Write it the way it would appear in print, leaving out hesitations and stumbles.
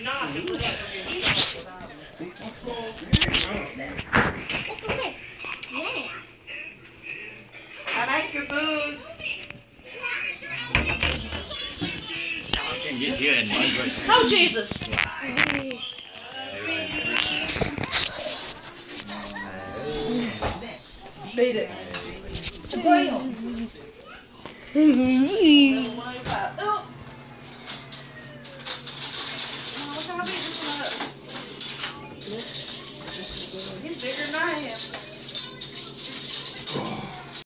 I like your boots. Get here and Oh, Jesus. Beat it.